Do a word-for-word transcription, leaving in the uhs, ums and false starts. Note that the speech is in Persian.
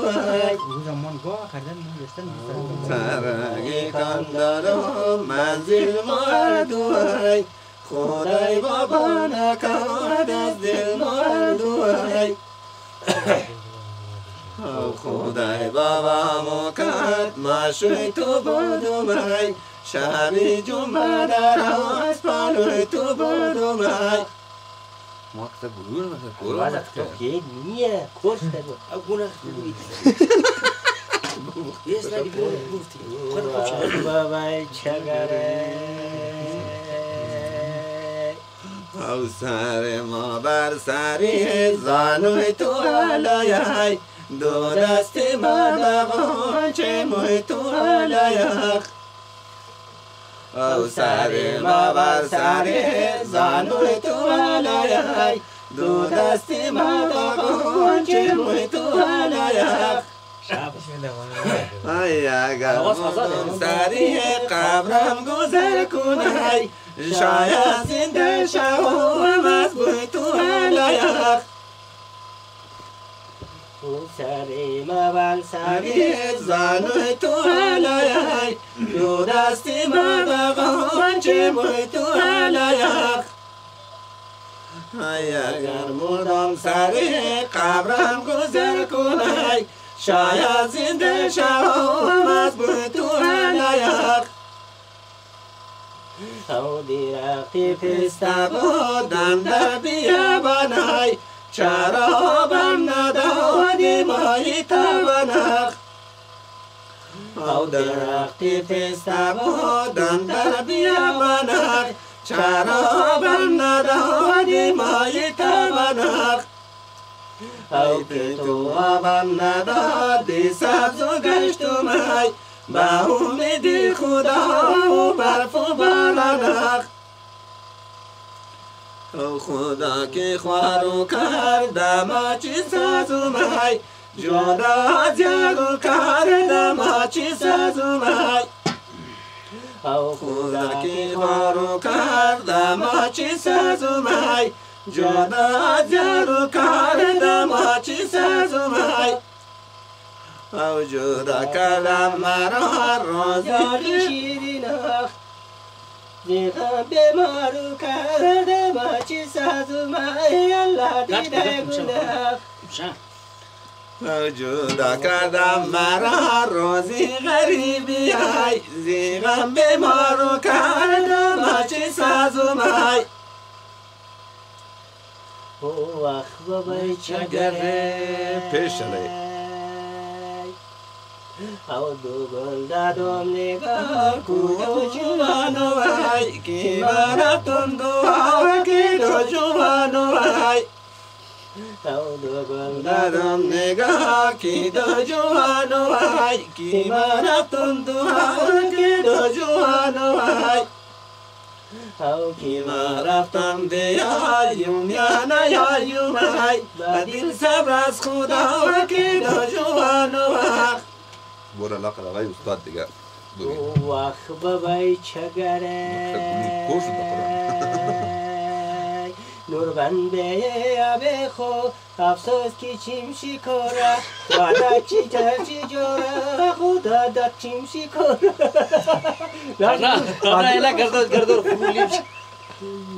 دوای زمان گاه کردن می‌رسن ترقی کندن منزل ما دوای خدای بابا نکند از دل ما دوای خدای بابا مکد مشوی تو بودمای شبی جمعه در از پالوی تو بودمای ما کتا گروه مثلا گروه بعد مثلا تو که نیه کورس کرد اگونه خوبی یه سری گفتی خود بابای چگره او سر ما بر سری زانوی تو علایه دو دست مدقان چه موی تو علایه او سر ما بر سری زانوی تو علایه دو دست مدقان چه موی تو علایه ای اگر مردم سری قبرم گذر کنی شاید زنده شوم از بوی تو علایق سری مبل سری زانوی تو علایق دو دستی مدقان چه بوی تو علایق ای اگر مردم سری قبرم گذر کنی شاید زنده شوم از بوی تو علایق او درختی پسته بودم در بیابانای شرابم ندادی مایی تبنق او درختی پسته بودم در بیابانای شرابم ندادی مایی تبنق او که تو آبم ندادی سبز و گشتم ای با امیدی خدا و برف و بارانق او خدا که خوارو کردم چی سازم ای جدا از یارو کردم چی سازم ای او خدا که خوارو کردم چی سازم ای جدا از یارو کردم چی سازم ای او جدا کردم مرا روزی شیرین اخ زیغم بیمارو کرده ما چی سازم ای الله دیده گناه او جدا کردم مرا روزی غریبی ای زیغم بیمارو کردم ما چی سازم ای او اخ بابای چگره پیشنه او دو گل دادم نگاه کودو جوانو ای کی براتون دعا کی دو جوانو ای او دو گل دادم نگاه کی دو جوانو ای کی براتون دعا کی دو جوانو ای او کی ما رفتم دیایم یا نیایم ای با دل صبر از خدا کی دو جوانو ای برو علاقه آقای استاد دیگه او اخ بابای چگره کور شد بخورم نور بنده آب خو افسوس کی چیم شکاره خدا چی ترچی جوره خدا در چیم شکاره نه نه نه گردو گردو خولیش